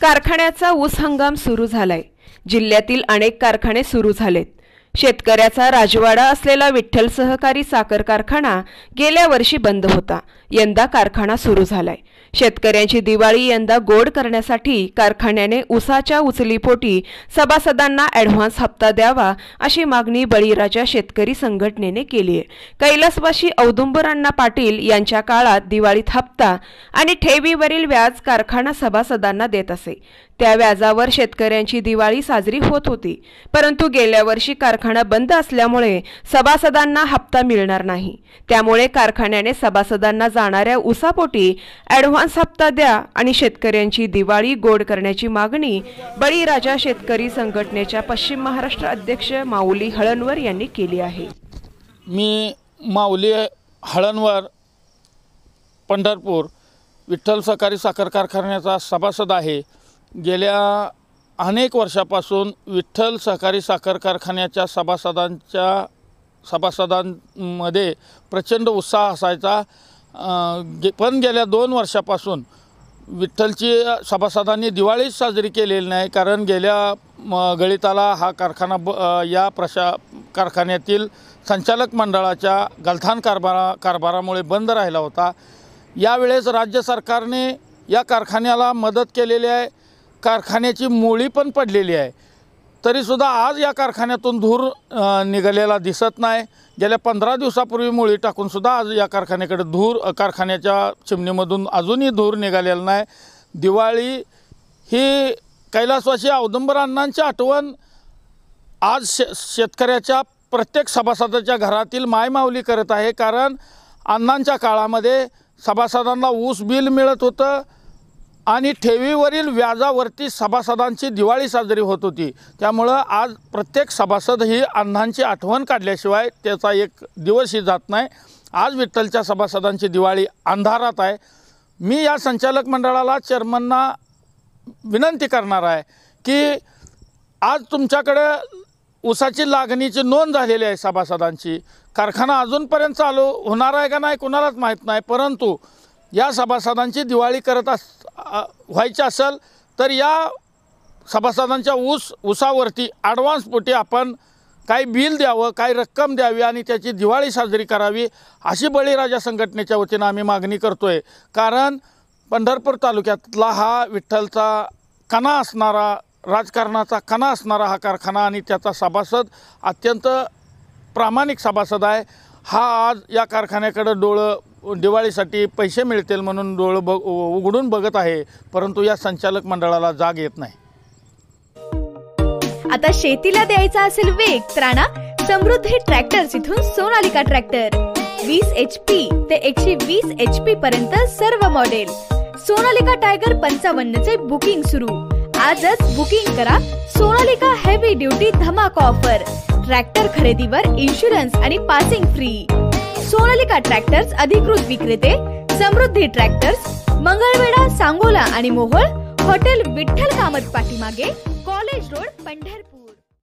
कारखान्याचा ऊस हंगाम सुरू झालाय। जिल्ह्यातील अनेक कारखाने सुरू झालेत। शेतकऱ्याचा राजवाडा असलेला विठ्ठल सहकारी साखर कारखाना गेल्या वर्षी बंद होता। यंदा कारखाना सुरू झालाय। शेतकऱ्यांची दिवाळी यंदा गोड करण्यासाठी कारखान्याने ऊसाच्या उचलीपोटी सभासदांना ॲडव्हान्स हप्ता द्यावा अशी मागणी बळीराजा शेतकरी संघटनेने केली आहे। कैलासवासी औदुंबर अण्णा पाटील यांच्या काळात दिवाळीत हप्ता आणि ठेवीवरील व्याज कारखाना सभासदांना देत असे। त्या व्याजावर शेतकऱ्यांची दिवाळी साजरी होत होती, परंतु गेल्या वर्षी कारखाना बंद असल्यामुळे सभासदांना हप्ता मिळणार नाही। त्यामुळे कारखान्याने सभासदांना जाणाऱ्या ऊसापोटी ॲडव्हान्स हप्ता द्या आणि शेतकऱ्यांची दिवाळी गोड करण्याची मागणी बळीराजा शेतकरी संघटनेच्या पश्चिम महाराष्ट्र अध्यक्ष माऊली हळणवर यांनी केली आहे। मी माऊली हळणवर, पंढरपूर विठ्ठल सहकारी साखर कारखान्याचा सभासद आहे। गेल्या अनेक वर्षापासून विठ्ठल सहकारी साखर कारखान्याच्या सभासदांमध्ये प्रचंड उत्साह असायचा, पण गेल्या 2 वर्षापासून विठ्ठलची सभासदांनी दिवाळी साजरी केलेली नाही। कारण गेल्या गळिताला हा कारखाना कारखान्यातील संचालक मंडळाच्या गलथान कारभारामुळे बंद राहिला होता। यावेळेस राज्य सरकारने या कारखान्याला मदत केलेली आहे, कारखान्याची मोळी पण पडलेली आहे, तरीसुद्धा आज या कारखान्यातून धूर निघालेला दिसत नाही। गेल्या 15 दिवसापूर्वी मोळी टाकूनसुद्धा आज या कारखान्याकडे कारखान्याच्या चिमणीमधून अजूनही धूर निघालेला नाही। दिवाळी ही कैलासवासी औदुंबर अण्णांची आठवण आज शेतकऱ्याच्या प्रत्येक सभासदाच्या घरातील मायमाऊली करत आहे। कारण अण्णांच्या काळामध्ये सभासदांना ऊस बिल मिळत होतं आणि ठेवीवरील व्याजावरती सभासदांची दिवाळी साजरी होत होती। त्यामुळं आज प्रत्येक सभासद ही अण्णांची आठवण काढल्याशिवाय त्याचा एक दिवसही जात नाही। आज विठ्ठलच्या सभासदांची दिवाळी अंधारात आहे। मी या संचालक मंडळाला, चेअरमनना विनंती करणार आहे की आज तुमच्याकडे ऊसाची लागणीची नोंद झालेली आहे सभासदांची। कारखाना अजूनपर्यंत चालू होणार आहे का नाही कुणालाच माहीत नाही, परंतु या सभासदांची दिवाळी व्हायची असेल तर या सभासदांच्या ऊसावरती ॲडव्हान्स पोटी आपण काही बिल द्यावं, काही रक्कम द्यावी आणि त्याची दिवाळी साजरी करावी अशी बळीराजा संघटनेच्या वतीनं आम्ही मागणी करतोय। कारण पंढरपूर तालुक्यातला हा विठ्ठलचा कणा असणारा, राजकारणाचा कणा असणारा हा कारखाना आणि त्याचा सभासद अत्यंत प्रामाणिक सभासद आहे। हा आज या कारखान्याकडे डोळं दिवाळीसाठी पैसे मिळतील म्हणून डोळं उघडून बघत आहे, परंतु या संचालक मंडळाला जाग येत नाही। आता शेतीला द्यायचा असेल वेग तर आणा समृद्धी ट्रॅक्टर्स इथून सोनालिका ट्रॅक्टर 20 HP ते 120 HP पर्यंत सर्व मॉडेल। सोनालिका टायगर 55 चे बुकिंग सुरू। आजच बुकिंग करा। सोनालिका हेवी ड्युटी धमाका ऑफर। ट्रॅक्टर खरेदीवर इन्शुरन्स आणि पासिंग फ्री। सोनालिका ट्रॅक्टर्स अधिकृत विक्रेते समृद्धी ट्रॅक्टर्स, मंगळवेढा, सांगोला आणि मोहोळ, हॉटेल विठ्ठल कामत पाठीमागे, कॉलेज रोड, पंढरपूर।